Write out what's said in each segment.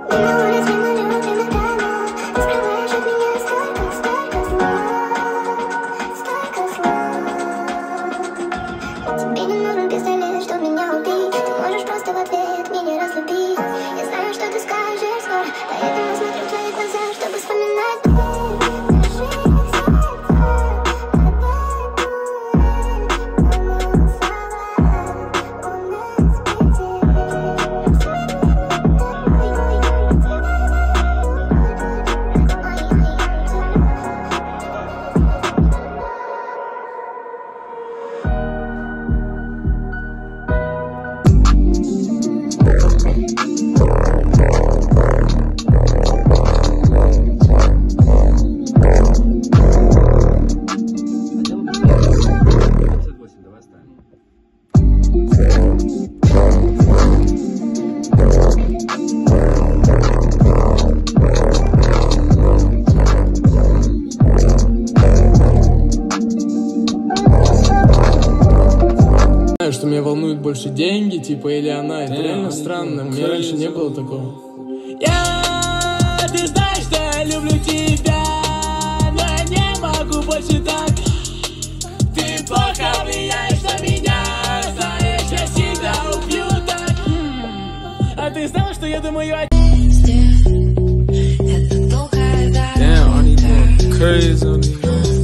Что меня волнуют больше деньги, типа, или она. Это реально странно. У меня раньше не было такого. Ты знаешь, что я люблю тебя, но я не могу больше так. Ты плохо влияешь на меня, знаешь, я себя убью так. А ты знала, что я думаю о тебе? Damn, I need more crazy on these.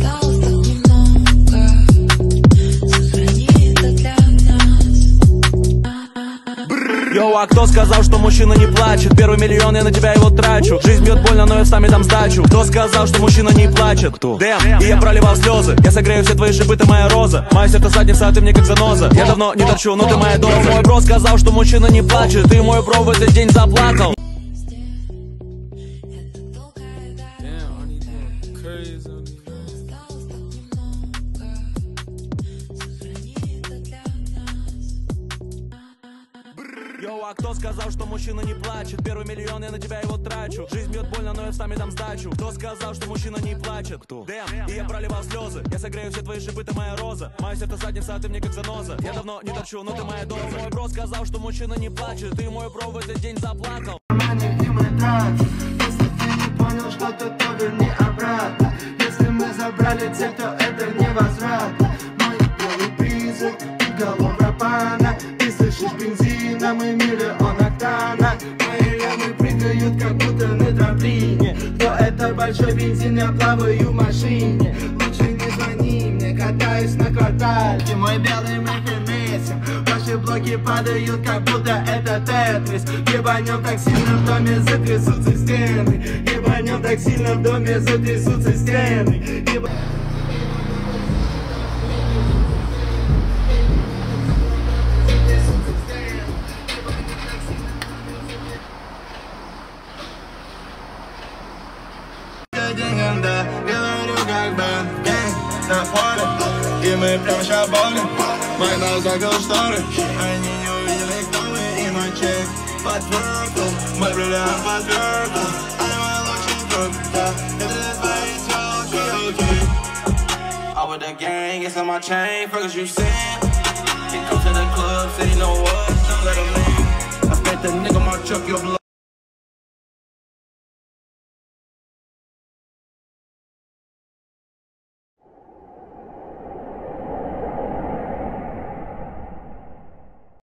Йоу, а кто сказал, что мужчина не плачет? Первый миллион, я на тебя его трачу. Жизнь бьет больно, но я сами дам сдачу. Кто сказал, что мужчина не плачет? Кто? Дэм, и я проливал слезы. Я согрею все твои шипы, ты моя роза. Мое сердце задница, а ты мне как заноза. Я давно не торчу, но ты моя доза. Мой бро сказал, что мужчина не плачет. Ты мой бро в этот день заплакал. Йоу, а кто сказал, что мужчина не плачет? Первый миллион, я на тебя его трачу. Жизнь бьет больно, но я сами дам сдачу. Кто сказал, что мужчина не плачет? Кто? Дэм, и я проливал слезы. Я согрею все твои шипы, ты моя роза. Мое сердце задница, а ты мне как заноза. Я давно не торчу, но ты моя доза. Мой бро сказал, что мужчина не плачет. Ты мой бро в этот день заплакал. Если ты не понял, что то верни обратно. Если мы забрали цель, то это невозвратно. Мой белый призрак, голова пропана. Ты слышишь бензина, мы миллион октана. Мои ямы прыгают, как будто на трамплине. Кто это большой бензин, я плаваю в машине. Лучше не звони мне, катаюсь на квартале. Мой белый механизм. Ваши блоки падают, как будто это тетрис. Ебанем так сильно в доме затрясутся стены. Ебанем так сильно в доме затрясутся стены. Деньгам, да, говорю как бы на фоне. И мы прям ща болим. Магнал закрыл шторы. Они не увидели, кто мы, и мой чек подверкнул. Мой бриллиант подверкнул. Они мой лучший друг, да. Это твои тёлки. I with the gang, it's on my chain. Fuck as you said. He come to the club, say you know what, don't let him leave. I bet the nigga my truck, your blood.